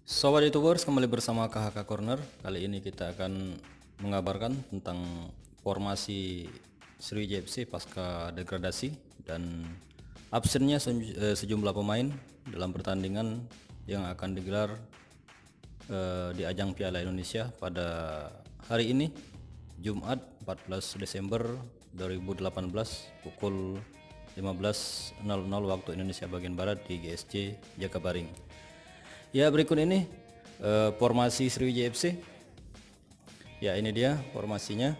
Sobat YouTubers, kembali bersama KHK Corner. Kali ini kita akan mengabarkan tentang formasi Sriwijaya FC pasca degradasi dan absennya sejumlah pemain dalam pertandingan yang akan digelar di ajang Piala Indonesia pada hari ini, Jumat 14 Desember 2018 pukul 15.00 waktu Indonesia bagian Barat di GSC Jakabaring. Ya, berikut ini formasi Sriwijaya FC. Ya, ini dia formasinya.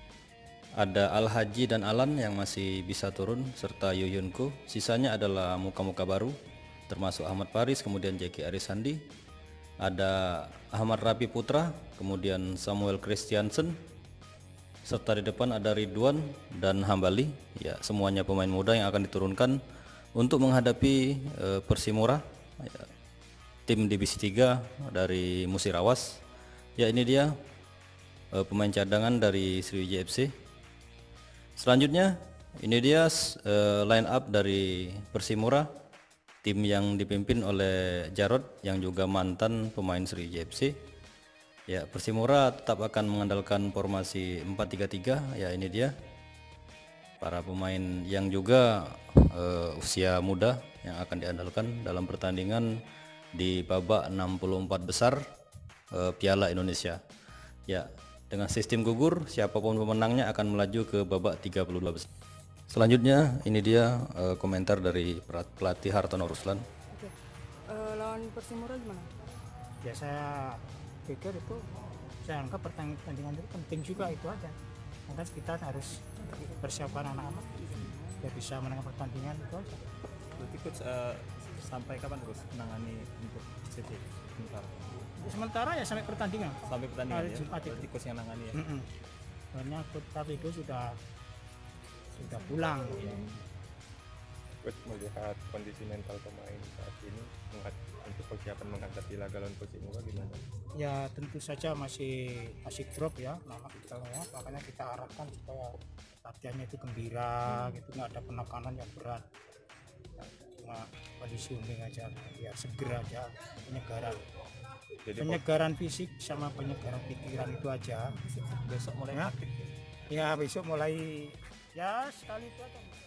Ada Al Haji dan Alan yang masih bisa turun serta Yuyunku. Sisanya adalah muka-muka baru termasuk Ahmad Faris, kemudian Jeki Arisandi. Ada Ahmad Rapi Putra, kemudian Samuel Christiansen. Serta di depan ada Ridwan dan Hambali. Ya, semuanya pemain muda yang akan diturunkan untuk menghadapi Persimora. Ya, tim divisi 3 dari Musirawas. Ya, ini dia pemain cadangan dari Sriwijaya FC. Selanjutnya ini dia line up dari Persimora, tim yang dipimpin oleh Jarod yang juga mantan pemain Sriwijaya FC. Ya, Persimora tetap akan mengandalkan formasi 4-3-3. Ya, ini dia para pemain yang juga usia muda yang akan diandalkan dalam pertandingan di babak 64 besar Piala Indonesia. Ya, dengan sistem gugur, siapapun pemenangnya akan melaju ke babak 32 besar. Selanjutnya ini dia komentar dari pelatih Hartono Ruslan. Oke. Lawan Persimora gimana? Ya saya pikir itu, saya anggap pertandingan itu penting juga, itu aja. Maka kita harus persiapkan anak-anak biar bisa menang pertandingan, itu aja. Berarti coach sampai kapan terus menangani untuk City sementara? Sementara ya sampai pertandingan. Sampai pertandingan Hari ya? Jumat itu. Berarti coach yang nangani ya? Soalnya tapi itu sudah pulang. Coach melihat kondisi mental pemain saat ini untuk persiapan menghadapi laga lawan Persimora gimana? Ya tentu saja masih drop ya, ya. Makanya kita harapkan supaya latihannya itu gembira, gitu, nggak ada penekanan yang berat, cuma conditioning aja, ya segera aja, penyegaran fisik sama penyegaran pikiran itu aja. Besok mulai ya, aktif. ya besok mulai ya sekali itu aja.